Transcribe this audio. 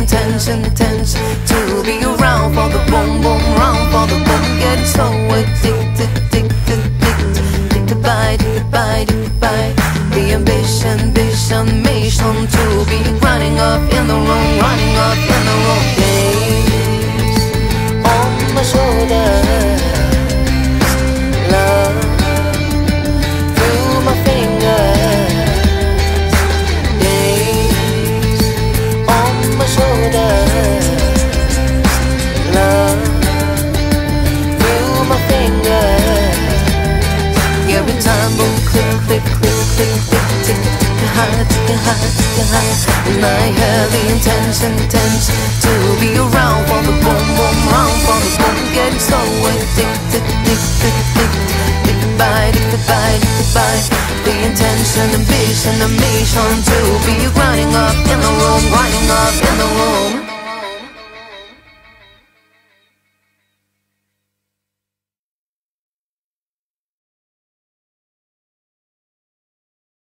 intention to be around for the boom boom, round for the boom. Getting so addicted by the ambition, mission to be running up in the room, running up in the room. Days on my shoulders, love through my fingers. Days on my shoulders, love through my fingers. Every time, boom, click, click, click, click, click, tick, high, and I have the intention to be around for the boom, boom, round for the boom. Getting so addicted by the intention, ambition, mission to be running up in the room, running up in the